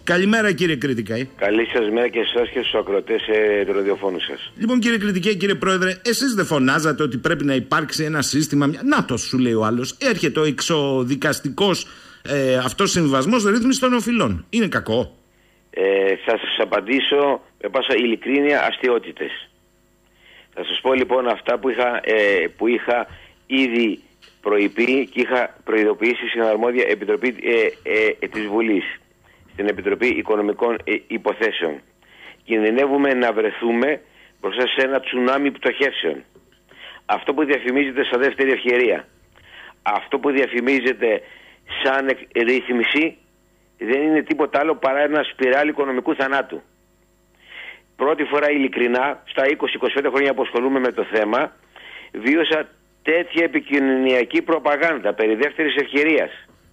Καλημέρα κύριε Κριτικέ. Καλή σας μέρα και εσάς και στους ακροατές του ραδιοφώνου σας. Λοιπόν κύριε Κριτικέ, κύριε Πρόεδρε, εσείς δεν φωνάζατε ότι πρέπει να υπάρξει ένα σύστημα? Νάτος, σου λέει ο άλλος. Έρχεται ο εξοδικαστικός αυτός συμβιβασμός ρύθμισης των οφειλών. Είναι κακό? Θα σας απαντήσω με πάσα ειλικρίνεια αστιότητες. Θα σας πω λοιπόν αυτά που είχα ήδη προειπεί και είχα προειδοποιήσει στην αρμόδια επιτροπή της Βουλής, στην Επιτροπή Οικονομικών Υποθέσεων. Κινδυνεύουμε να βρεθούμε μπροστά σε ένα τσουνάμι πτωχεύσεων. Αυτό που διαφημίζεται σαν δεύτερη ευκαιρία, αυτό που διαφημίζεται σαν ρύθμιση, δεν είναι τίποτα άλλο παρά ένα σπιράλι οικονομικού θανάτου. Πρώτη φορά ειλικρινά, στα 20-25 χρόνια που ασχολούμαι με το θέμα, βίωσα τέτοια επικοινωνιακή προπαγάνδα περί δεύτερης ευκαιρίας.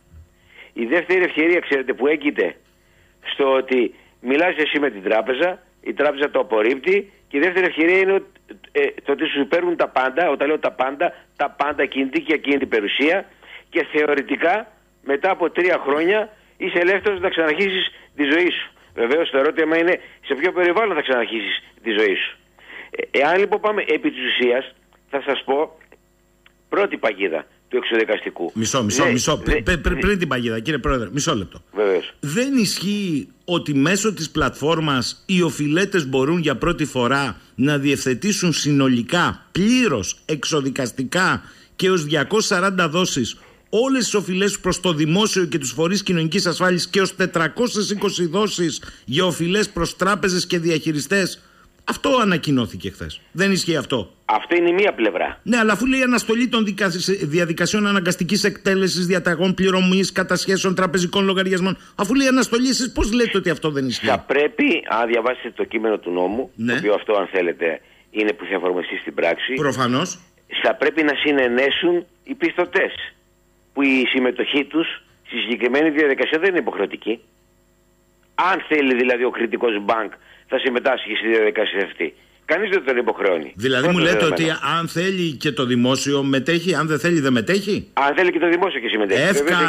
Η δεύτερη ευκαιρία, ξέρετε που έγκυται? Στο ότι μιλάς εσύ με την τράπεζα, η τράπεζα το απορρίπτει, και η δεύτερη ευκαιρία είναι το ότι σου παίρνουν τα πάντα. Όταν λέω τα πάντα κινητή και ακίνητη περιουσία, και θεωρητικά μετά από 3 χρόνια είσαι ελεύθερος να ξαναρχίσεις τη ζωή σου. Βεβαίως το ερώτημα είναι σε ποιο περιβάλλον θα ξαναρχίσεις τη ζωή σου. Εάν λοιπόν πάμε επί της ουσίας, θα σας πω πρώτη παγίδα του εξοδικαστικού. Μισό. Πριν την παγίδα, κύριε Πρόεδρε, μισό λεπτό. Βεβαίως. Δεν ισχύει ότι μέσω της πλατφόρμας οι οφειλέτες μπορούν για πρώτη φορά να διευθετήσουν συνολικά, πλήρως, εξοδικαστικά και ως 240 δόσεις όλες τις οφειλές προς το δημόσιο και τους φορείς κοινωνικής ασφάλισης και ως 420 δόσεις για οφειλές προς τράπεζες και διαχειριστές? Αυτό ανακοινώθηκε χθες. Δεν ισχύει αυτό? Αυτό είναι η μία πλευρά. Ναι, αλλά αφού λέει αναστολή των διαδικασιών αναγκαστικής εκτέλεσης διαταγών πληρωμής κατασχέσεων τραπεζικών λογαριασμών, αφού λέει αναστολή, εσείς πώς λέτε ότι αυτό δεν ισχύει? Θα πρέπει, αν διαβάσετε το κείμενο του νόμου, ναι, το οποίο αυτό, αν θέλετε, είναι που θα εφαρμοστεί στην πράξη. Προφανώς. Θα πρέπει να συνενέσουν οι πιστωτές, που η συμμετοχή τους στη συγκεκριμένη διαδικασία δεν είναι υποχρεωτική. Αν θέλει δηλαδή ο κριτικός μπανκ θα συμμετάσχει στη διαδικασία αυτή. Κανείς δεν τον υποχρεώνει. Δηλαδή μου λέτε ότι αν θέλει και το δημόσιο μετέχει, αν δεν θέλει δεν μετέχει? Αν θέλει και το δημόσιο και συμμετέχει.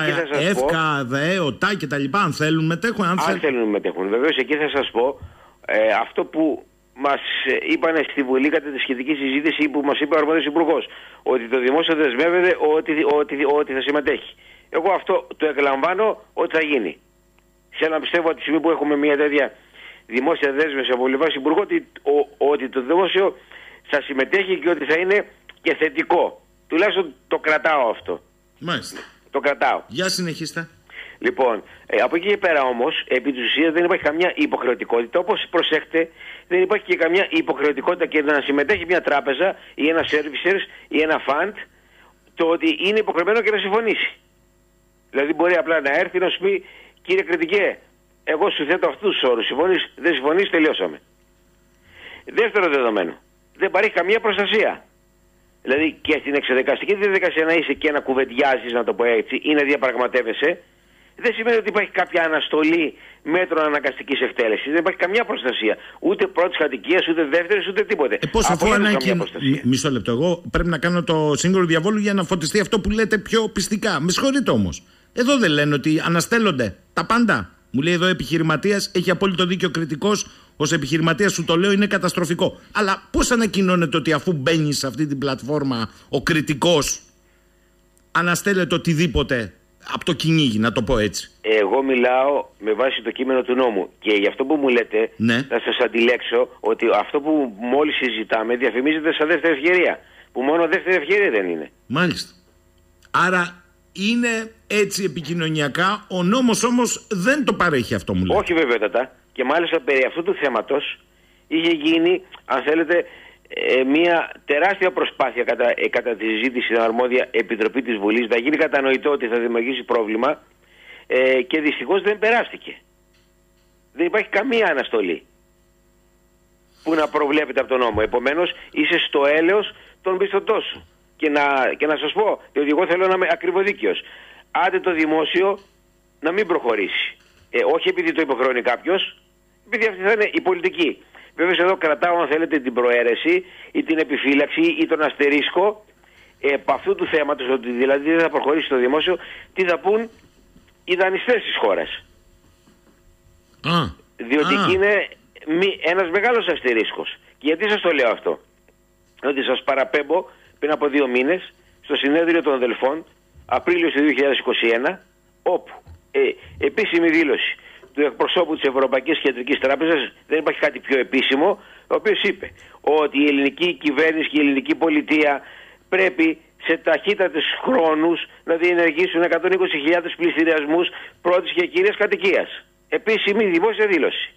ΕΦΚΑ, ΔΕ, ΟΤΑ και τα λοιπά, αν θέλουν μετέχουν. Αν θέλουν μετέχουν. Βεβαίως εκεί θα σας πω αυτό που μας είπαν στη Βουλή κατά τη σχετική συζήτηση, που μας είπε ο αρμόδιος υπουργός, ότι το δημόσιο δεσμεύεται ότι θα συμμετέχει. Εγώ αυτό το εκλαμβάνω ότι θα γίνει. Θέλω να πιστεύω ότι τη στιγμή που έχουμε μια τέτοια δημόσια δέσμευση από πλευράς υπουργού, ότι το δημόσιο θα συμμετέχει και ότι θα είναι και θετικό. Τουλάχιστον το κρατάω αυτό. Μάλιστα. Το κρατάω. Για συνεχίστε. Λοιπόν, από εκεί και πέρα όμως, επί της ουσίας δεν υπάρχει καμιά υποχρεωτικότητα. Όπως προσέχετε, δεν υπάρχει και καμιά υποχρεωτικότητα και να συμμετέχει μια τράπεζα ή ένα servicers ή ένα fund, το ότι είναι υποχρεωμένο και να συμφωνήσει. Δηλαδή μπορεί απλά να έρθει να σου πει, κύριε Κριτικέ, εγώ σου θέτω αυτούς τους όρους. Συμφωνείς, δεν συμφωνείς, τελειώσαμε. Δεύτερο δεδομένο, δεν υπάρχει καμία προστασία. Δηλαδή και στην εξοδικαστική διαδικασία να είσαι και να κουβεντιάζεις, να το πω έτσι, ή να διαπραγματεύεσαι, δεν σημαίνει ότι υπάρχει κάποια αναστολή μέτρων αναγκαστικής εκτέλεσης. Δεν υπάρχει καμιά προστασία. Ούτε πρώτης κατοικίας, ούτε δεύτερης, ούτε τίποτε. Πώς αφού Μισό λεπτό. Εγώ πρέπει να κάνω το σύγκρουο διαβόλου για να φωτιστεί αυτό που λέτε πιο πιστικά. Με συγχωρείτε όμως. Εδώ δεν λένε ότι αναστέλλονται τα πάντα? Μου λέει εδώ επιχειρηματίας, έχει απόλυτο δίκιο κριτικός, ως επιχειρηματίας σου το λέω, είναι καταστροφικό. Αλλά πώς ανακοινώνεται ότι αφού μπαίνει σε αυτή την πλατφόρμα ο κριτικός αναστέλλεται οτιδήποτε από το κυνήγι, να το πω έτσι? Εγώ μιλάω με βάση το κείμενο του νόμου. Και για αυτό που μου λέτε, ναι, θα σας αντιλέξω ότι αυτό που μόλις συζητάμε διαφημίζεται σαν δεύτερη ευκαιρία. Που μόνο δεύτερη ευκαιρία δεν είναι. Μάλιστα. Άρα είναι έτσι επικοινωνιακά, ο νόμος όμως δεν το παρέχει αυτό, μου λέτε? Όχι βεβαίωτατα. Και μάλιστα περί αυτού του θέματος είχε γίνει, αν θέλετε, μια τεράστια προσπάθεια κατά τη συζήτηση στην αρμόδια επιτροπή της Βουλής να γίνει κατανοητό ότι θα δημιουργήσει πρόβλημα, και δυστυχώς δεν περάστηκε. Δεν υπάρχει καμία αναστολή που να προβλέπεται από τον νόμο. Επομένως είσαι στο έλεος των πιστωτών σου. Και να σας πω, διότι εγώ θέλω να είμαι ακριβοδίκαιος, άντε το δημόσιο να μην προχωρήσει. Όχι επειδή το υποχρεώνει κάποιος, επειδή αυτή θα είναι η πολιτική. Βέβαια εδώ κρατάω, αν θέλετε, την προαίρεση ή την επιφύλαξη ή τον αστερίσκο από αυτού του θέματος, ότι δηλαδή δεν θα προχωρήσει το δημόσιο, τι θα πούν οι δανειστές της χώρας. Διότι είναι ένας μεγάλος αστερίσκος. Και γιατί σας το λέω αυτό? Ότι σας παραπέμπω πριν από 2 μήνες στο συνέδριο των αδελφών, Απρίλιο του 2021, όπου επίσημη δήλωση του εκπροσώπου της Ευρωπαϊκής Κεντρικής Τράπεζας, δεν υπάρχει κάτι πιο επίσημο, ο οποίος είπε ότι η ελληνική κυβέρνηση και η ελληνική πολιτεία πρέπει σε ταχύτατες χρόνους να διενεργήσουν 120.000 πληστηριασμούς πρώτης και κυρίας κατοικίας. Επίσημη δημόσια δήλωση.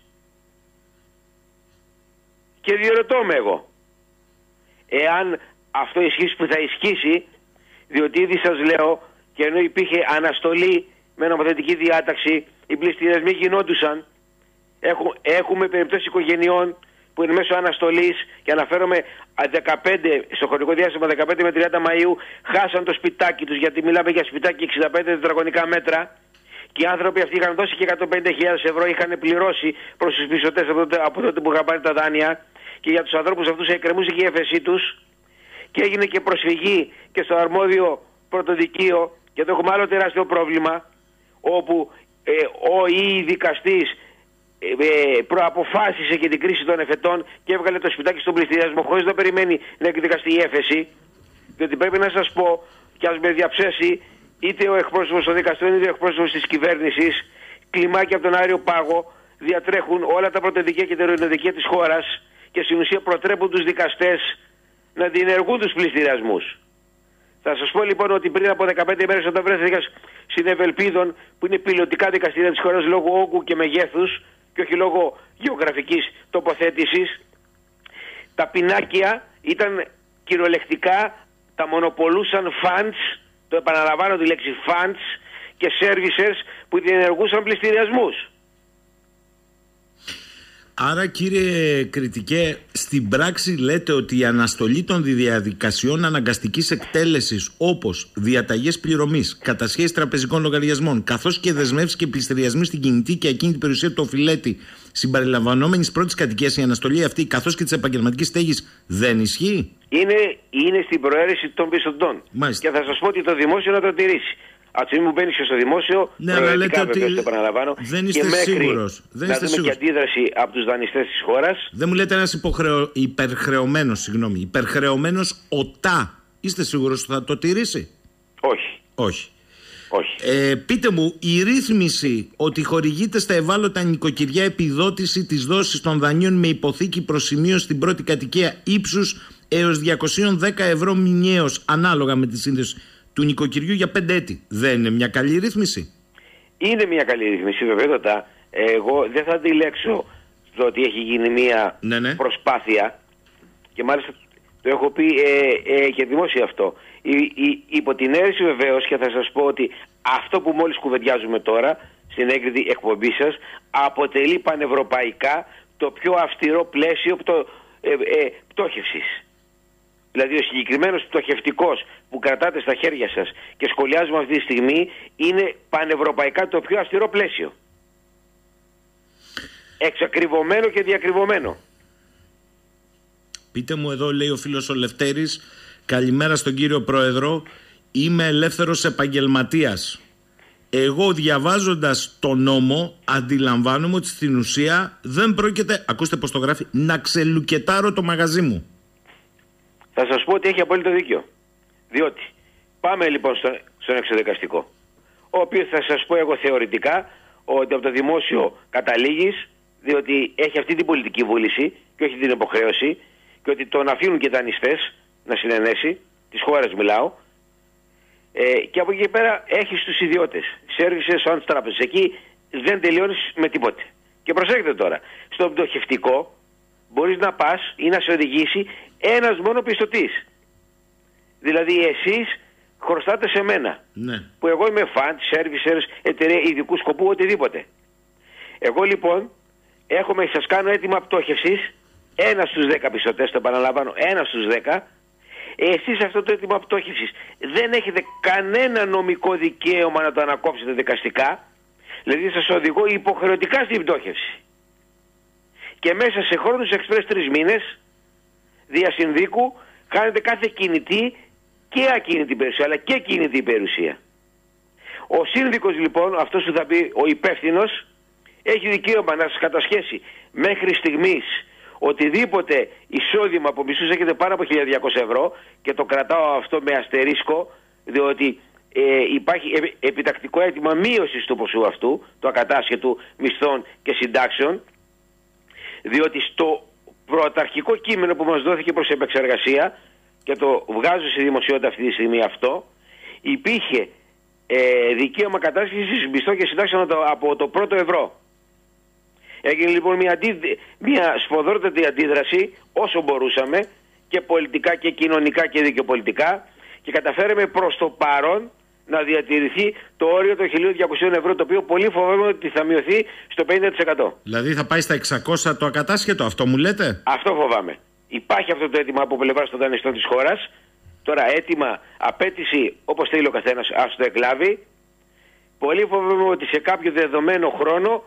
Και διερωτώ με εγώ, εάν αυτό ισχύσει, που θα ισχύσει, διότι ήδη σας λέω, και ενώ υπήρχε αναστολή με νομοθετική διάταξη, οι πληστηριασμοί γινόντουσαν. Έχουμε περιπτώσεις οικογενειών που είναι μέσω αναστολής, και αναφέρομαι 15, στο χρονικό διάστημα 15 με 30 Μαΐου, χάσαν το σπιτάκι τους, γιατί μιλάμε για σπιτάκι 65 τετραγωνικά μέτρα, και οι άνθρωποι αυτοί είχαν δώσει και 150.000 ευρώ, είχαν πληρώσει προς τους πιστωτές από τότε που είχαν πάρει τα δάνεια, και για τους ανθρώπους αυτούς εκκρεμούσε και η έφεσή τους, και έγινε και προσφυγή και στο αρμόδιο πρωτοδικείο, και εδώ έχουμε άλλο τεράστιο πρόβλημα, όπου ο δικαστής προαποφάσισε και την κρίση των εφετών και έβγαλε το σπιτάκι στον πληστηριασμό χωρίς να περιμένει να εκδικαστεί η έφεση. Διότι πρέπει να σας πω, και ας με διαψεύσει είτε ο εκπρόσωπος των δικαστών είτε ο εκπρόσωπος της κυβέρνησης, κλιμάκια από τον Άριο Πάγο διατρέχουν όλα τα πρωτοδικεία και τα ειρηνοδικεία της χώρας, και στην ουσία προτρέπουν τους δικαστές να διενεργούν τους πληστηριασμούς. Θα σας πω λοιπόν ότι πριν από 15 μέρες, όταν βρέθηκα στην Ευελπίδων, που είναι πιλωτικά δικαστήρια της χώρας λόγω όγκου και μεγέθους και όχι λόγω γεωγραφικής τοποθέτησης, τα πινάκια ήταν κυριολεκτικά, τα μονοπολούσαν funds, το επαναλαμβάνω τη λέξη funds, και servicers που διενεργούσαν πληστηριασμούς. Άρα, κύριε Κριτικέ, στην πράξη λέτε ότι η αναστολή των διαδικασιών αναγκαστικής εκτέλεσης, όπως διαταγές πληρωμής, κατασχέσεις τραπεζικών λογαριασμών, καθώς και δεσμεύσεις και πληστηριασμοί στην κινητή και ακίνητη περιουσία του οφειλέτη συμπεριλαμβανόμενης πρώτης κατοικίας, η αναστολή αυτή, καθώς και της επαγγελματικής στέγης, δεν ισχύει? Είναι στην προαίρεση των πιστωτών. Και θα σας πω ότι το δημόσιο να το τηρήσει. Από τη στιγμή που μπαίνει και στο δημόσιο, λέτε ότι το επαναλαμβάνω, δεν είστε σίγουρος. Να δούμε και αντίδραση από τους δανειστές της χώρας. Δεν μου λέτε ένας υπερχρεωμένος ΟΤΑ. Είστε σίγουρος ότι θα το τηρήσει? Όχι. Πείτε μου, η ρύθμιση ότι χορηγείται στα ευάλωτα νοικοκυριά επιδότηση της δόσης των δανείων με υποθήκη προσημείωση στην πρώτη κατοικία ύψους έως 210 ευρώ μηνιαίως, ανάλογα με τη σύνδεση του νοικοκυριού για 5 έτη, δεν είναι μια καλή ρύθμιση? Είναι μια καλή ρύθμιση, βέβαια. Εγώ δεν θα αντιλέξω το ότι έχει γίνει μια προσπάθεια, και μάλιστα το έχω πει και δημόσια αυτό. Υπό την αίρεση βεβαίως, και θα σας πω ότι αυτό που μόλις κουβεντιάζουμε τώρα στην έγκριτη εκπομπή σας αποτελεί πανευρωπαϊκά το πιο αυστηρό πλαίσιο πτώχευσης. Δηλαδή ο συγκεκριμένος πτωχευτικός που κρατάτε στα χέρια σας και σχολιάζουμε αυτή τη στιγμή είναι πανευρωπαϊκά το πιο αυστηρό πλαίσιο. Εξακριβωμένο και διακριβωμένο. Πείτε μου, εδώ λέει ο φίλος ο Λευτέρης, καλημέρα στον κύριο Πρόεδρο, είμαι ελεύθερος επαγγελματίας. Εγώ διαβάζοντας το νόμο αντιλαμβάνομαι ότι στην ουσία δεν πρόκειται, ακούστε πως το γράφει, να ξελουκετάρω το μαγαζί μου. Θα σας πω ότι έχει απόλυτο δίκιο. Διότι πάμε λοιπόν στον εξοδικαστικό, ο οποίος θα σας πω εγώ θεωρητικά ότι από το δημόσιο καταλήγεις, διότι έχει αυτή την πολιτική βούληση και όχι την υποχρέωση, και ότι τον αφήνουν και δανειστές να συνενέσει, της χώρας μιλάω, και από εκεί πέρα έχεις τους ιδιώτες, σέρβισες, σαν τις τράπεζες. Εκεί δεν τελειώνεις με τίποτε. Και προσέξτε τώρα, στο πτωχευτικό μπορείς να πας ή να σε οδηγήσει ένας μόνο πιστωτής. Δηλαδή εσείς χρωστάτε σε μένα, που εγώ είμαι fund, servicers, εταιρεία ειδικού σκοπού, οτιδήποτε. Εγώ λοιπόν σας κάνω αίτημα πτώχευσης, ένα στους 10 πιστωτές, το επαναλαμβάνω, ένα στους 10. Εσείς αυτό το αίτημα πτώχευσης δεν έχετε κανένα νομικό δικαίωμα να το ανακόψετε δικαστικά. Δηλαδή σας οδηγώ υποχρεωτικά στην πτώχευση. Και μέσα σε χρόνους εξπρές 3 μήνες διασυνδίκου χάνετε κάθε κινητή και ακίνητη περιουσία, αλλά και κινητή περιουσία. Ο σύνδικος λοιπόν, αυτός που θα πει ο υπεύθυνος, έχει δικαίωμα να σας κατασχέσει μέχρι στιγμής οτιδήποτε εισόδημα από μισθούς έχετε πάνω από 1.200 ευρώ, και το κρατάω αυτό με αστερίσκο, διότι υπάρχει επιτακτικό αίτημα μείωσης του ποσού αυτού, του ακατάσχετου μισθών και συντάξεων, διότι στο πρωταρχικό κείμενο που μας δόθηκε προς επεξεργασία, και το βγάζω σε δημοσιότητα αυτή τη στιγμή αυτό, υπήρχε δικαίωμα κατάσχεσης μισθών και συντάξεων από το πρώτο ευρώ. Έγινε λοιπόν μια σφοδρότατη αντίδραση όσο μπορούσαμε, και πολιτικά και κοινωνικά και δικαιοπολιτικά, και καταφέραμε προς το παρόν να διατηρηθεί το όριο των 1.200 ευρώ, το οποίο πολύ φοβάμαι ότι θα μειωθεί στο 50%. Δηλαδή θα πάει στα 600 το ακατάσχετο, αυτό μου λέτε? Αυτό φοβάμαι. Υπάρχει αυτό το αίτημα από πλευράς των δανειστών της χώρας. Τώρα αίτημα, απέτηση, όπως θέλει ο καθένας, ας το εκλάβει. Πολύ φοβάμαι ότι σε κάποιο δεδομένο χρόνο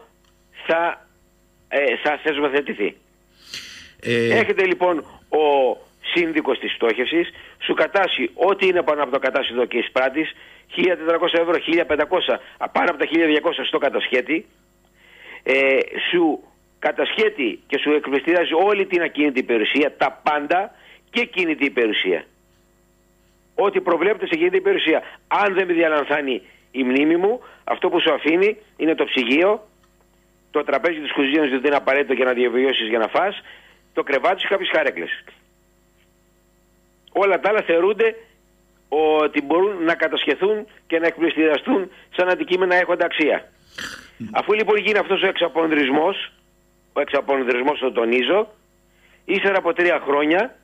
θα θεσμοθετηθεί. Έρχεται λοιπόν ο σύνδικος της πτώχευσης, σου κατάσχει ό,τι είναι πάνω από το κατάσχετο και εισπράττεις, 1.400 ευρώ, 1.500, πάνω από τα 1.200 στο κατασχέτη, σου κατασχέτει και σου εκπληστηράζει όλη την ακίνητη περιουσία, τα πάντα και κίνητη περιουσία. Ό,τι προβλέπεται σε κίνητη περιουσία. Αν δεν με διαλανθάνει η μνήμη μου, αυτό που σου αφήνει είναι το ψυγείο, το τραπέζι της κουζίνας, διότι είναι απαραίτητο για να διαβιώσεις, για να φας, το κρεβάτι σου, κάποιες χαρέκλες. Όλα τα άλλα θεωρούνται ότι μπορούν να κατασχεθούν και να εκπληστηριαστούν σαν αντικείμενα έχοντα αξία. Αφού λοιπόν γίνει αυτός ο εξαπονδρισμός το τονίζω, ύστερα από 3 χρόνια,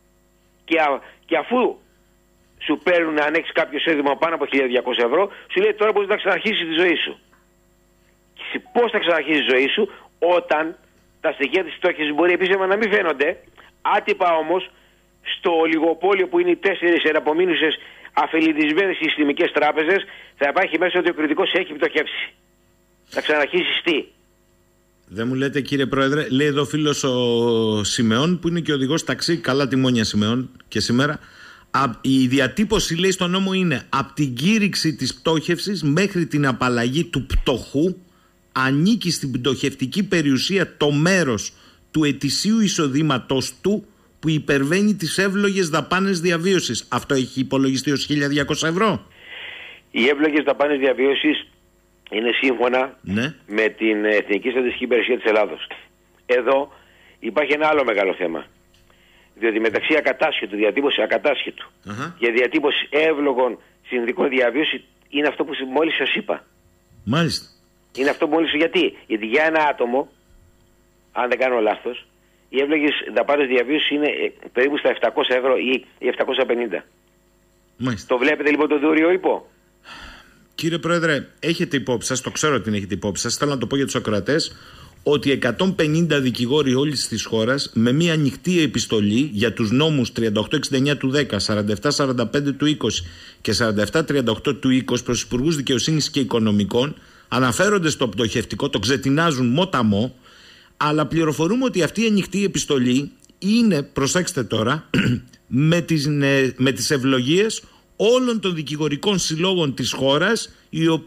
και αφού σου παίρνουν, αν έχεις κάποιο εισόδημα πάνω από 1.200 ευρώ, σου λέει τώρα μπορείς να ξαναρχίσεις τη ζωή σου. Και πώς θα ξαναρχίσεις τη ζωή σου, όταν τα στοιχεία της πτώχευσης μπορεί επίσημα να μην φαίνονται, άτυπα όμως στο ολιγοπόλιο που είναι οι 4 εναπομείνουσες αφελιδισμένες συστημικές τράπεζες, θα υπάρχει μέσα ότι ο κριτικός έχει πτωχεύσει. Θα ξαναρχίσεις τι? Δεν μου λέτε, κύριε Πρόεδρε, λέει εδώ φίλος ο Σιμεών, που είναι και οδηγός ταξί, καλά τιμόνια Σιμεών και σήμερα. Η διατύπωση, λέει, στον νόμο είναι από την κήρυξη της πτώχευσης μέχρι την απαλλαγή του πτωχού ανήκει στην πτωχευτική περιουσία το μέρος του ετησίου εισοδήματος του που υπερβαίνει τις εύλογες δαπάνες διαβίωσης. Αυτό έχει υπολογιστεί ως 1.200 ευρώ. Οι εύλογες δαπάνες διαβίωσης είναι σύμφωνα με την Εθνική Στατιστική Υπηρεσία της Ελλάδος. Εδώ υπάρχει ένα άλλο μεγάλο θέμα. Διότι μεταξύ ακατάσχετου, διατύπωση ακατάσχετου και διατύπωση εύλογων συνδικών διαβίωση είναι αυτό που μόλις σας είπα. Μάλιστα. Είναι αυτό που μόλις. Γιατί για ένα άτομο, αν δεν κάνω λάθος, οι εύλογες δαπάνες διαβίωση είναι περίπου στα 700 ευρώ ή 750. Μάλιστα. Το βλέπετε λοιπόν το δούριο ύπο? Κύριε Πρόεδρε, έχετε υπόψη σας, το ξέρω ότι την έχετε υπόψη σας, θέλω να το πω για τους ακροατές, ότι 150 δικηγόροι όλης της χώρας με μια ανοιχτή επιστολή για τους νόμους 3869 του 10, 4745 του 20 και 4738 του 20 προς υπουργούς δικαιοσύνης και οικονομικών αναφέρονται στο πτωχευτικό, το ξετινάζουν μόταμο, αλλά πληροφορούμε ότι αυτή η ανοιχτή επιστολή είναι, προσέξτε τώρα, με τις ευλογίες όλων των δικηγορικών συλλόγων της χώρας,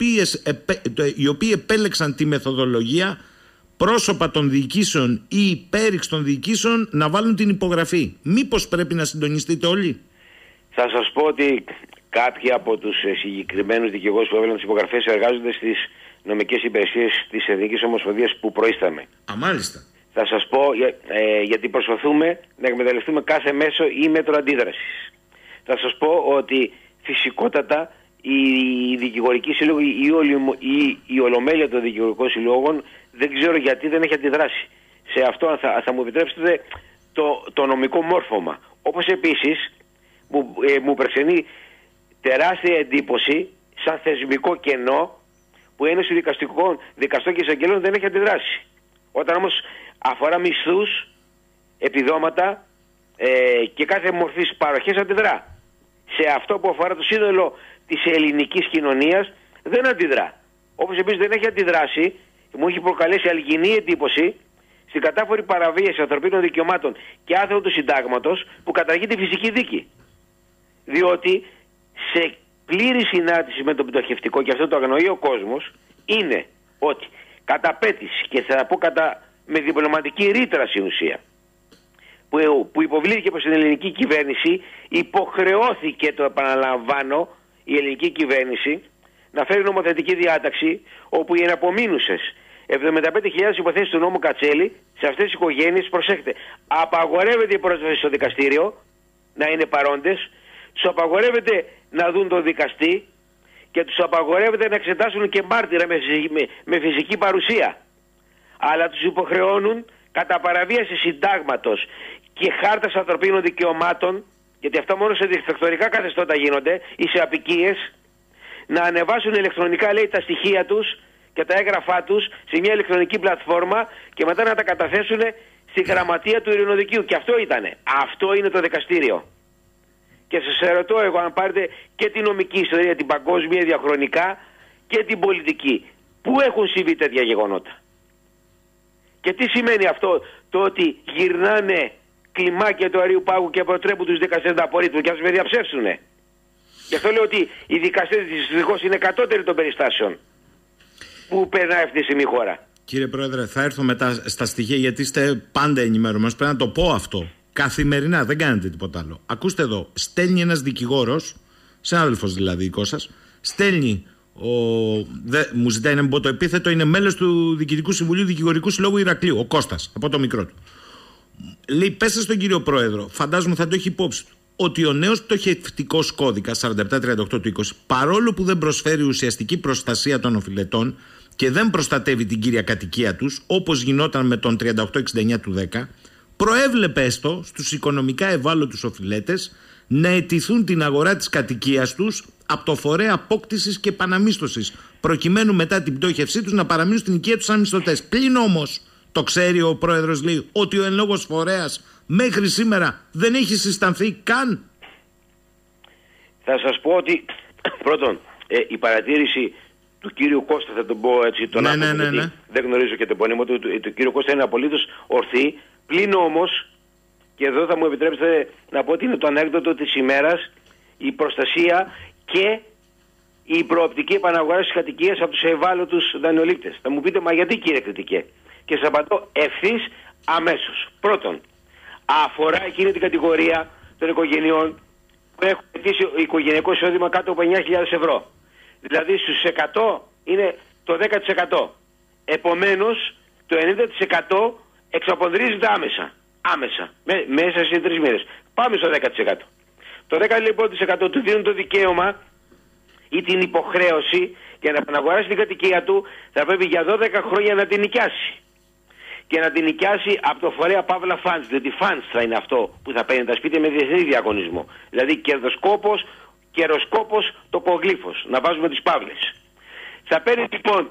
οι οποίοι επέλεξαν τη μεθοδολογία πρόσωπα των διοικήσεων ή υπέρηξ των διοικήσεων να βάλουν την υπογραφή. Μήπως πρέπει να συντονιστείτε όλοι? Θα σας πω ότι κάποιοι από τους συγκεκριμένους δικηγόρους που έβαλαν τις υπογραφές εργάζονται στις νομικές υπηρεσίες της Εθνικής Ομοσπονδίας που προείσταμε. Μάλιστα. Θα σας πω γιατί προσπαθούμε να εκμεταλλευτούμε κάθε μέσο ή μέτρο αντίδρασης. Θα σας πω ότι φυσικότατα η δικηγορική σύλλογη ή η ολομέλεια των δικηγορικών συλλόγων δεν ξέρω γιατί δεν έχει αντιδράσει. Σε αυτό θα μου επιτρέψετε το νομικό μόρφωμα. Όπως επίσης μου πρεξενεί τεράστια εντύπωση σαν θεσμικό κενό που η Ένωση Δικαστών και Εισαγγελών δεν έχει αντιδράσει. Όταν όμως αφορά μισθούς, επιδόματα και κάθε μορφής παροχές αντιδρά. Σε αυτό που αφορά το σύνολο της ελληνικής κοινωνίας δεν αντιδρά. Όπως επίσης δεν έχει αντιδράσει, μου έχει προκαλέσει αλγινή εντύπωση στην κατάφορη παραβίαση ανθρωπίνων δικαιωμάτων και άρθρων του συντάγματος που καταργεί τη φυσική δίκη. Διότι σε πλήρη συνάρτηση με το πτωχευτικό, και αυτό το αγνοεί ο κόσμος, είναι ότι κατά πέτηση και θα πω με διπλωματική ρήτρα στην ουσία, που υποβλήθηκε προς την ελληνική κυβέρνηση, υποχρεώθηκε, το επαναλαμβάνω, η ελληνική κυβέρνηση να φέρει νομοθετική διάταξη όπου οι εναπομείνουσες 75.000 υποθέσεις του νόμου Κατσέλη σε αυτές τις οικογένειες, προσέχετε, απαγορεύεται η πρόσβαση στο δικαστήριο, να είναι παρόντες, τους απαγορεύεται να δουν τον δικαστή και τους απαγορεύεται να εξετάσουν και μάρτυρα με φυσική παρουσία. Αλλά τους υποχρεώνουν κατά παραβίαση συντάγματος και χάρτας ανθρωπίνων δικαιωμάτων, γιατί αυτά μόνο σε δικτατορικά καθεστώτα γίνονται ή σε απικίες, να ανεβάσουν ηλεκτρονικά, λέει, τα στοιχεία τους και τα έγγραφά τους σε μια ηλεκτρονική πλατφόρμα και μετά να τα καταθέσουν στη γραμματεία του ειρηνοδικείου. Και αυτό ήτανε. Αυτό είναι το δικαστήριο. Και σας ερωτώ εγώ, αν πάρετε και την νομική ιστορία, την παγκόσμια, διαχρονικά, και την πολιτική, πού έχουν συμβεί τέτοια γεγονότα? Και τι σημαίνει αυτό, το ότι γυρνάνε κλιμάκια του Αρείου Πάγου και προτρέπουν τους δικαστές να απορρίπτουν και ας με διαψεύσουνε? Γι' αυτό λέω ότι οι δικαστές δυστυχώς είναι κατώτεροι των περιστάσεων που περνάει αυτή τη στιγμή η χώρα. Κύριε Πρόεδρε, θα έρθω μετά στα στοιχεία, γιατί είστε πάντα ενημερωμένος. Πρέπει να το πω αυτό. Καθημερινά, δεν κάνετε τίποτα άλλο. Ακούστε εδώ, στέλνει ένας δικηγόρος, συνάδελφος δηλαδή δικός σας, στέλνει, μου ζητάει να μην πω το επίθετο, είναι μέλος του Διοικητικού Συμβουλίου Δικηγορικού Συλλόγου Ηρακλείου, ο Κώστας, από το μικρό του. Λέει, πέστε στον κύριο Πρόεδρο, φαντάζομαι θα το έχει υπόψη του, ότι ο νέος πτωχευτικός κώδικας 4738 του 20, παρόλο που δεν προσφέρει ουσιαστική προστασία των οφειλετών και δεν προστατεύει την κύρια κατοικία τους, όπως γινόταν με τον 3869 του 10, προέβλεπε έστω στους οικονομικά ευάλωτους οφειλέτες να αιτηθούν την αγορά της κατοικίας τους από το φορέα απόκτησης και επαναμίσθωσης, προκειμένου μετά την πτώχευσή τους να παραμείνουν στην οικία τους σαν μισθωτές. Πλην όμως, το ξέρει ο Πρόεδρος, λέει, ότι ο εν λόγως φορέας μέχρι σήμερα δεν έχει συστανθεί καν. Θα σας πω ότι πρώτον, η παρατήρηση του κύριου Κώστα, θα τον πω έτσι, τον άνθρωπο, δεν γνωρίζω και το επώνυμο του κύριου Κώστα, είναι απολύτως ορθή. Πλην όμως, και εδώ θα μου επιτρέψετε να πω ότι είναι το ανέκδοτο της ημέρας, η προστασία και η προοπτική επαναγορά της κατοικίας από τους ευάλωτους δανειολήπτες. Θα μου πείτε, μα γιατί, κύριε Κριτικέ? Και σας απαντώ ευθύς αμέσως. Πρώτον, αφορά εκείνη την κατηγορία των οικογενειών που έχουν αιτήσει οικογενειακό εισόδημα κάτω από 9.000 ευρώ. Δηλαδή στους 100 είναι το 10%. Επομένως, το 90% εξαπονδρίζεται άμεσα, μέσα σε 3 μήνες. Πάμε στο 10%. Το 10% του δίνουν το δικαίωμα ή την υποχρέωση για να επαναγοράσει την κατοικία του, θα πρέπει για 12 χρόνια να την νοικιάσει. Και να την νοικιάσει από το φορέα Παύλα Funds, διότι Funds θα είναι αυτό που θα παίρνει τα σπίτια με διεθνή διαγωνισμό. Δηλαδή κερδοσκόπος, τοπογλύφος. Να βάζουμε τις παύλες. Θα παίρνει λοιπόν,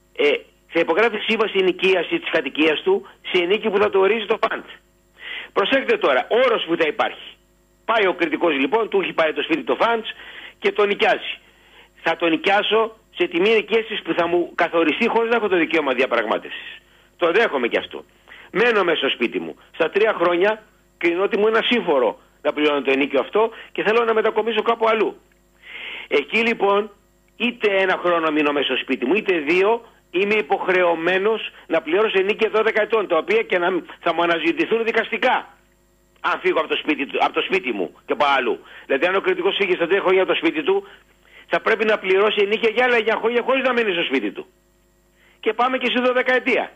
θα υπογράφει σύμβαση νοικίαση της κατοικίας του σε ενίκη που θα το ορίζει το Fund. Προσέξτε τώρα, όρος που θα υπάρχει. Πάει ο κριτικός λοιπόν, του έχει πάρει το σπίτι το Funds και το νοικιάζει. Θα το νοικιάσω σε τιμή νοικίασης που θα μου καθοριστεί χωρίς να έχω το δικαίωμα διαπραγμάτευσης. Το δέχομαι κι αυτό. Μένω μέσα στο σπίτι μου. Στα 3 χρόνια κρίνω ότι μου είναι ασύμφορο να πληρώνω το ενίκιο αυτό και θέλω να μετακομίσω κάπου αλλού. Εκεί λοιπόν, είτε 1 χρόνο μείνω μέσα στο σπίτι μου, είτε 2, είμαι υποχρεωμένος να πληρώσω ενίκια 12 ετών, τα οποία και θα μου αναζητηθούν δικαστικά. Αν φύγω από το σπίτι μου και πάω αλλού. Δηλαδή, αν ο κριτικός φύγει στα 3 χρόνια από το σπίτι του, θα πρέπει να πληρώσει ενίκια για άλλα 9 χρόνια χωρίς να μείνει στο σπίτι του. Και πάμε και στη 12ετία.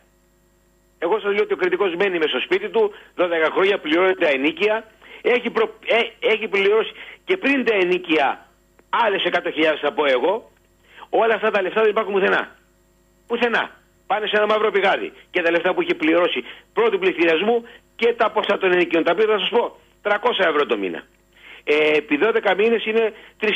Εγώ σας λέω ότι ο κριτικός μένει μέσα στο σπίτι του, 12 χρόνια πληρώνει τα ενίκια, έχει πληρώσει και πριν τα ενίκια άλλες 100.000 θα πω εγώ, όλα αυτά τα λεφτά δεν υπάρχουν πουθενά. Πουθενά. Πάνε σε ένα μαύρο πηγάδι. Και τα λεφτά που έχει πληρώσει πρώτου πληστηριασμού και τα ποσά των ενοικίων. Τα οποία θα σας πω 300 ευρώ το μήνα. Επί 12 μήνες είναι 3.600.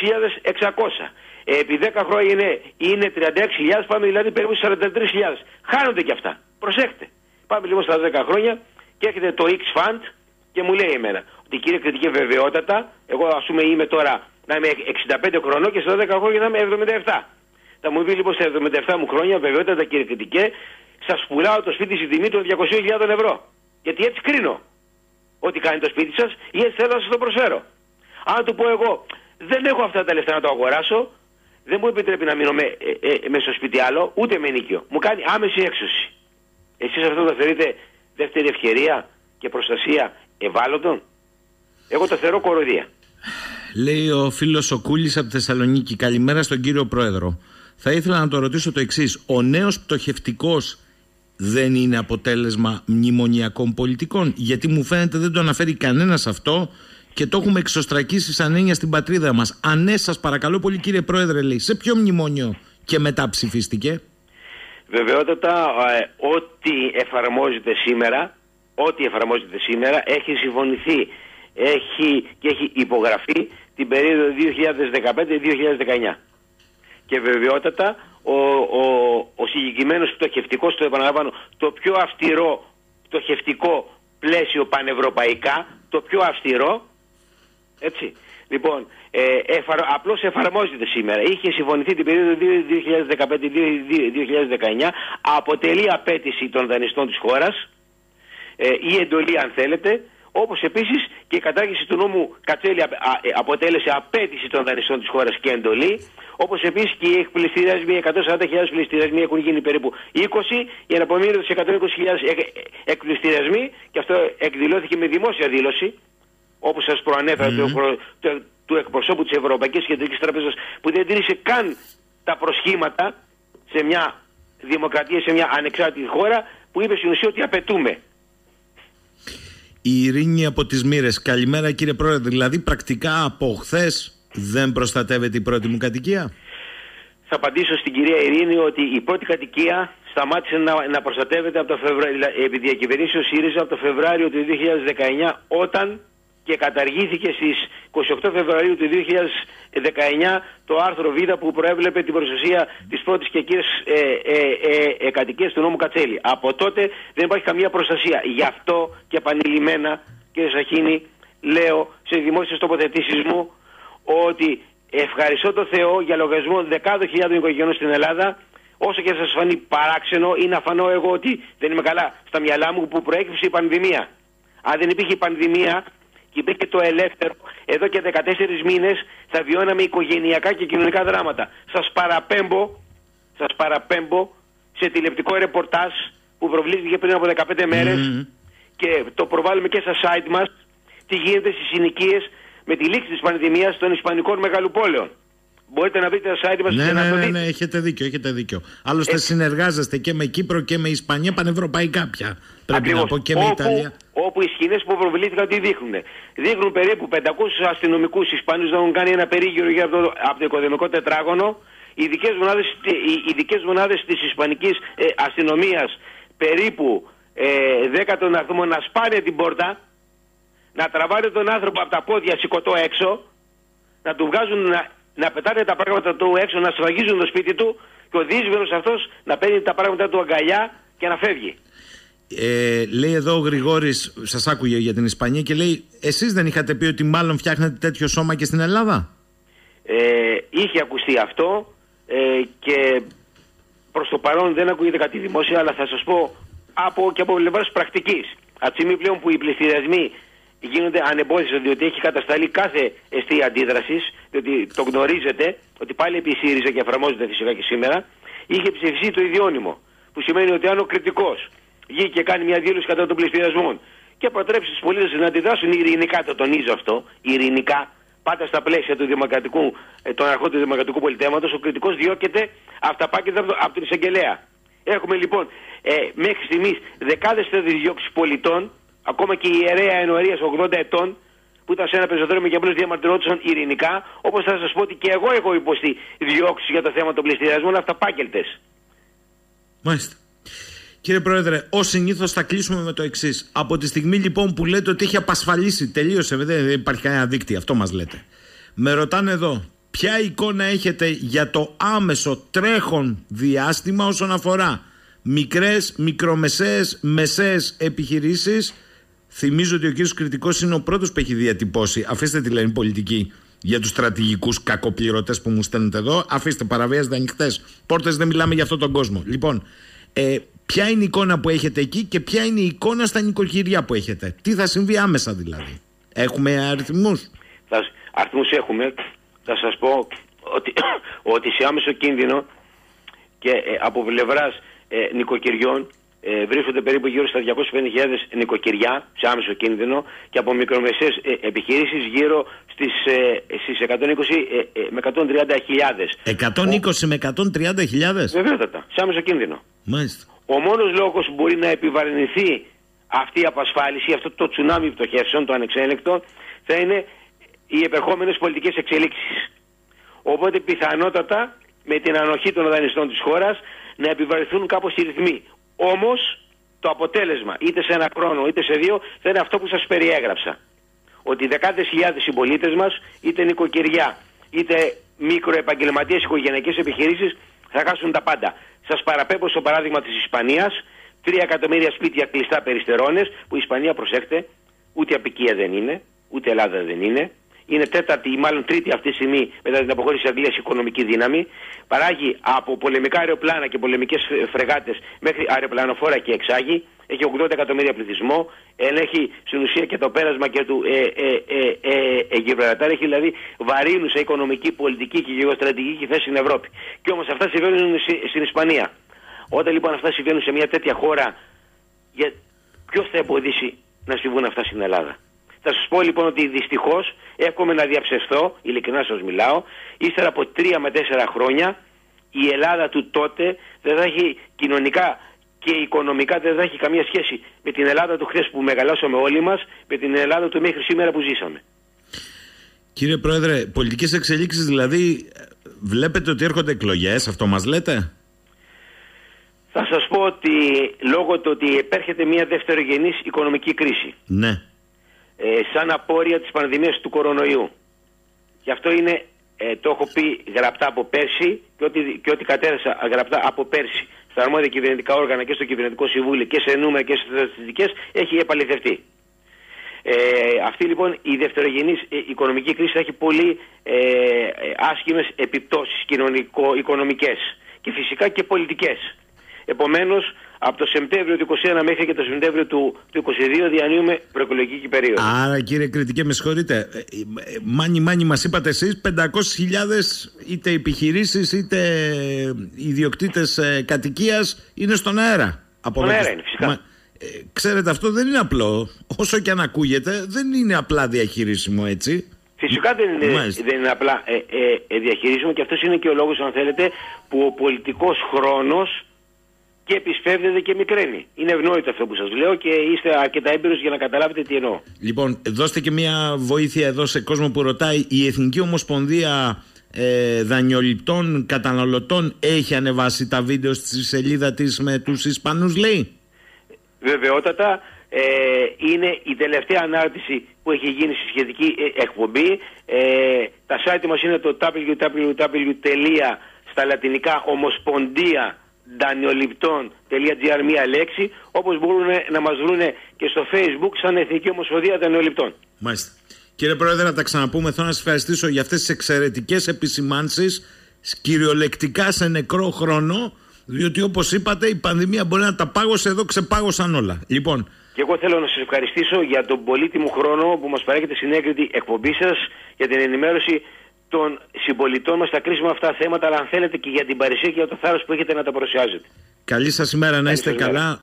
Επί 10 χρόνια είναι 36.000, πάμε δηλαδή περίπου 43.000. Χάνονται και αυτά. Προσέχτε. Πάμε λοιπόν στα 10 χρόνια και έρχεται το X-Fund και μου λέει εμένα ότι, κύριε κριτική, βεβαιότατα, εγώ ας πούμε είμαι τώρα να είμαι 65 χρονών και στα 10 χρόνια να είμαι 77. Θα μου πει λοιπόν στα 77 μου χρόνια, βεβαιότατα κύριε κριτικέ, σας πουλάω το σπίτι στη τιμή των 200.000 ευρώ. Γιατί έτσι κρίνω ότι κάνει το σπίτι σας ή έτσι θέλω να σας το προσφέρω. Αν του πω εγώ δεν έχω αυτά τα λεφτά να το αγοράσω, δεν μου επιτρέπει να μείνω μέσα στο σπίτι άλλο, ούτε με ενοίκιο. Μου κάνει άμεση έξωση. Εσείς αυτό το θεωρείτε δεύτερη ευκαιρία και προστασία ευάλωτων? Εγώ το θεωρώ κοροϊδία. Λέει ο φίλος ο Κούλης από τη Θεσσαλονίκη. Καλημέρα στον κύριο Πρόεδρο. Θα ήθελα να το ρωτήσω το εξής. Ο νέος πτωχευτικός δεν είναι αποτέλεσμα μνημονιακών πολιτικών? Γιατί μου φαίνεται δεν το αναφέρει κανένας αυτό και το έχουμε εξωστρακίσει σαν έννοια στην πατρίδα μας. Αν ναι, σας παρακαλώ πολύ κύριε Πρόεδρε, λέει, σε ποιο μνημόνιο και μετά ψηφίστηκε? Βεβαιότατα, ό,τι εφαρμόζεται σήμερα έχει συμφωνηθεί και έχει υπογραφεί την περίοδο 2015-2019. Και βεβαιότατα ο συγκεκριμένος πτωχευτικός, το επαναλαμβάνω, το πιο αυστηρό πτωχευτικό πλαίσιο πανευρωπαϊκά, το πιο αυστηρό, έτσι. Λοιπόν, απλώς εφαρμόζεται σήμερα. Είχε συμφωνηθεί την περίοδο 2015-2019, αποτελεί απέτηση των δανειστών της χώρας, ή εντολή αν θέλετε, όπως επίσης και η κατάργηση του νόμου Κατσέλη αποτέλεσε απέτηση των δανειστών της χώρας και εντολή, όπως επίσης και οι εκπληστηριασμοί, 140.000 πληστηριασμοί έχουν γίνει περίπου 20, για να απομείνονται σε 120.000 εκπληστηριασμοί, και αυτό εκδηλώθηκε με δημόσια δήλωση, όπως σας προανέφερα, του εκπροσώπου της Ευρωπαϊκής Κεντρικής Τράπεζας, που δεν τήρησε καν τα προσχήματα σε μια δημοκρατία, σε μια ανεξάρτητη χώρα, που είπε στην ουσία ότι απαιτούμε. Η Ειρήνη από τις Μοίρες. Καλημέρα κύριε Πρόεδρε. Δηλαδή πρακτικά από χθες δεν προστατεύεται η πρώτη μου κατοικία? Θα απαντήσω στην κυρία Ειρήνη ότι η πρώτη κατοικία σταμάτησε να προστατεύεται από το επί διακυβερνήσεως ΣΥΡΙΖΑ από το Φεβράριο του 2019, όταν και καταργήθηκε στις 28 Φεβρουαρίου του 2019 το άρθρο Β που προέβλεπε την προστασία της πρώτης και κύριας κατοικίας του νόμου Κατσέλη. Από τότε δεν υπάρχει καμία προστασία. Γι' αυτό και επανειλημμένα, κύριε Σαχίνη, λέω σε δημόσιες τοποθετήσεις μου ότι ευχαριστώ τον Θεό για λογαριασμό δεκάδων χιλιάδων οικογενειών στην Ελλάδα. Όσο και σας φανεί παράξενο ή να φανώ εγώ ότι δεν είμαι καλά στα μυαλά μου, που προέκυψε η πανδημία. Αν δεν υπήρχε η πανδημία και υπήρχε το ελεύθερο, εδώ και 14 μήνες θα βιώναμε οικογενειακά και κοινωνικά δράματα. Σας παραπέμπω σε τηλεοπτικό ρεπορτάζ που προβλήθηκε πριν από 15 μέρες και το προβάλλουμε και στα site μας, τι γίνεται στις συνοικίες με τη λήξη της πανδημίας των ισπανικών μεγαλοπόλεων. Μπορείτε να βρείτε τα site μας και να το δείτε. Ναι, έχετε δίκιο. Άλλωστε συνεργάζεστε και με Κύπρο και με Ισπανία πανευρωπαϊκά πια. Πρέπει να πω και με Ιταλία. Όπου οι σκηνές που προβλήθηκαν τι δείχνουν? Δείχνουν περίπου 500 αστυνομικούς Ισπανούς να έχουν κάνει ένα περίγυρο γύρω από το οικοδομικό τετράγωνο. Οι ειδικές μονάδες της Ισπανικής αστυνομίας περίπου 10 τον αριθμό να σπάνε την πόρτα, να τραβάνε τον άνθρωπο από τα πόδια σηκωτό έξω, να του βγάζουν να πετάνε τα πράγματα του έξω, να σφραγίζουν το σπίτι του και ο δύσβερος αυτός να παίρνει τα πράγματα του αγκαλιά και να φεύγει. Λέει εδώ ο Γρηγόρης, σας άκουγε για την Ισπανία και λέει, εσείς δεν είχατε πει ότι μάλλον φτιάχνετε τέτοιο σώμα και στην Ελλάδα? Είχε ακουστεί αυτό και προς το παρόν δεν ακούγεται κάτι δημόσια, αλλά θα σας πω και από πλευράς πρακτικής. Από τη στιγμή πλέον που οι πληστηριασμοί γίνονται ανεμπόδιστοι, διότι έχει κατασταλεί κάθε αιστεία αντίδρασης, διότι το γνωρίζετε ότι πάλι επί ΣΥΡΙΖΑ και εφαρμόζεται φυσικά και σήμερα, είχε ψηφιστεί το ιδιώνυμο. Που σημαίνει ότι αν ο κριτικός βγει και κάνει μια δήλωση κατά των πληστηριασμών και προτρέψει τους πολίτες να αντιδράσουν ειρηνικά, το τονίζω αυτό, ειρηνικά, πάντα στα πλαίσια του των αρχών του δημοκρατικού πολιτεύματος, ο κριτικός διώκεται αυταπάκητα από τον εισαγγελέα. Έχουμε λοιπόν μέχρι στιγμής δεκάδες τέτοιες διώξεις πολιτών, ακόμα και η ιερέα ενορίας 80 ετών, που ήταν σε ένα πεζοδρόμιο και απλώς διαμαρτυρόντουσαν ειρηνικά, όπως θα σας πω ότι και εγώ έχω υποστεί διώξεις για το θέμα των πληστηριασμών αυταπάκελτες. Μάλιστα. Κύριε Πρόεδρε, ως συνήθως θα κλείσουμε με το εξής. Από τη στιγμή λοιπόν που λέτε ότι έχει απασφαλίσει, τελείωσε, δεν υπάρχει κανένα δίκτυο, αυτό μας λέτε. Με ρωτάνε εδώ, ποια εικόνα έχετε για το άμεσο τρέχον διάστημα όσον αφορά μικρές, μικρομεσαίες, μεσαίες επιχειρήσεις? Θυμίζω ότι ο κύριος Κριτικός είναι ο πρώτος που έχει διατυπώσει, αφήστε τη λένε πολιτική, για τους στρατηγικούς κακοπληρωτές που μου στέλνετε εδώ. Αφήστε, παραβιάζετε ανοιχτές πόρτες, δεν μιλάμε για αυτόν τον κόσμο. Λοιπόν, ποια είναι η εικόνα που έχετε εκεί και ποια είναι η εικόνα στα νοικοκυριά που έχετε? Τι θα συμβεί άμεσα δηλαδή? Έχουμε αριθμούς? Αριθμούς έχουμε. Θα σας πω ότι σε άμεσο κίνδυνο και από πλευράς νοικοκυριών βρίσκονται περίπου γύρω στα 250.000 νοικοκυριά σε άμεσο κίνδυνο και από μικρομεσαίες επιχειρήσεις γύρω στις 120 με 130.000. 120 με 130.000? Βεβαίωτατα, σε άμεσο κίνδυνο. Μάλιστα. Ο μόνος λόγος που μπορεί να επιβαρυνθεί αυτή η απασφάλιση, αυτό το τσουνάμι πτωχεύσεων, το ανεξέλεγκτο, θα είναι οι επερχόμενες πολιτικές εξελίξεις. Οπότε πιθανότατα με την ανοχή των δανειστών της χώρας να επιβαρυνθούν κάπως οι ρυθμοί. Όμως το αποτέλεσμα είτε σε ένα χρόνο είτε σε δύο θα είναι αυτό που σας περιέγραψα. Ότι δεκάδες χιλιάδες συμπολίτες μας, είτε νοικοκυριά είτε μικροεπαγγελματίες οικογενειακές επιχειρήσεις, θα χάσουν τα πάντα. Σας παραπέμπω στο παράδειγμα της Ισπανίας. 3 εκατομμύρια σπίτια κλειστά περιστερώνες, που η Ισπανία, προσέχτε, ούτε απικία δεν είναι, ούτε Ελλάδα δεν είναι. Είναι τέταρτη ή μάλλον τρίτη αυτή τη στιγμή μετά την αποχώρηση της Αγγλίας οικονομική δύναμη. Παράγει από πολεμικά αεροπλάνα και πολεμικές φρεγάτες μέχρι αεροπλανοφόρα και εξάγει. Έχει 80 εκατομμύρια πληθυσμό. Ελέγχει στην ουσία και το πέρασμα και του Γιβραλτάρ. Έχει δηλαδή βαρύνουσα οικονομική, πολιτική και γεωστρατηγική θέση στην Ευρώπη. Και όμως αυτά συμβαίνουν στην Ισπανία. Όταν λοιπόν αυτά συμβαίνουν σε μια τέτοια χώρα, ποιος θα εμποδίσει να συμβούν αυτά στην Ελλάδα? Θα σας πω λοιπόν ότι δυστυχώς εύχομαι να διαψευστώ, ειλικρινά σας μιλάω, ύστερα από 3 με 4 χρόνια η Ελλάδα του τότε δεν θα έχει κοινωνικά και οικονομικά, δεν θα έχει καμία σχέση με την Ελλάδα του χθες που μεγαλώσαμε όλοι μας, με την Ελλάδα του μέχρι σήμερα που ζήσαμε. Κύριε Πρόεδρε, πολιτικές εξελίξεις δηλαδή, βλέπετε ότι έρχονται εκλογές, αυτό μας λέτε? Θα σας πω ότι λόγω του ότι επέρχεται μια δευτερογενής οικονομική κρίση. Ναι. Σαν απόρρια της πανδημίας του κορονοϊού. Και αυτό είναι, το έχω πει γραπτά από πέρσι και ό,τι κατέθεσα γραπτά από πέρσι στα αρμόδια κυβερνητικά όργανα και στο Κυβερνητικό Συμβούλιο και σε νούμερα και σε στατιστικές έχει επαληθευτεί. Αυτή λοιπόν η δευτερογενής οικονομική κρίση θα έχει πολύ άσχημες επιπτώσεις κοινωνικο-οικονομικές και φυσικά και πολιτικές. Επομένως, από το Σεπτέμβριο του 2021 μέχρι και το Σεπτέμβριο του 2022 διανύουμε προεκλογική περίοδο. Άρα κύριε Κριτικέ, με συγχωρείτε, μάνι μας είπατε εσείς, 500.000 είτε επιχειρήσεις είτε ιδιοκτήτες κατοικίας είναι στον αέρα. Στον αέρα είναι φυσικά. Ξέρετε, αυτό δεν είναι απλό. Όσο και αν ακούγεται, δεν είναι απλά διαχειρίσιμο έτσι. Φυσικά δεν είναι απλά διαχειρίσιμο, και αυτός είναι και ο λόγος, αν θέλετε, που ο πολιτικός χρόνος και επισφεύδεται και μικραίνει. Είναι ευνόητο αυτό που σας λέω και είστε αρκετά έμπειρος για να καταλάβετε τι εννοώ. Λοιπόν, δώστε και μια βοήθεια εδώ σε κόσμο που ρωτάει. Η Εθνική Ομοσπονδία Δανειοληπτών Καταναλωτών έχει ανεβάσει τα βίντεο στη σελίδα της με τους Ισπανούς, λέει? Βεβαιότατα. Είναι η τελευταία ανάρτηση που έχει γίνει στη σχετική εκπομπή. Τα site μας είναι το www.omospondia.daniolipton.gr, μία λέξη, όπως μπορούν να μας βρουν και στο Facebook σαν Εθνική Ομοσπονδία Δανειοληπτών. Μάλιστα. Κύριε Πρόεδρε, να τα ξαναπούμε. Θέλω να σας ευχαριστήσω για αυτές τις εξαιρετικές επισημάνσεις, κυριολεκτικά σε νεκρό χρόνο, διότι όπως είπατε η πανδημία μπορεί να τα πάγωσε, εδώ ξεπάγωσαν όλα. Λοιπόν, και εγώ θέλω να σας ευχαριστήσω για τον πολύτιμο χρόνο που μας παρέχετε στην έγκριτη εκπομπή σας, για την ενημέρωση των συμπολιτών μας στα κρίσιμα αυτά θέματα, αλλά αν θέλετε και για την παρουσία και για το θάρρος που έχετε να τα παρουσιάζετε. Καλή σας ημέρα, να είστε καλά.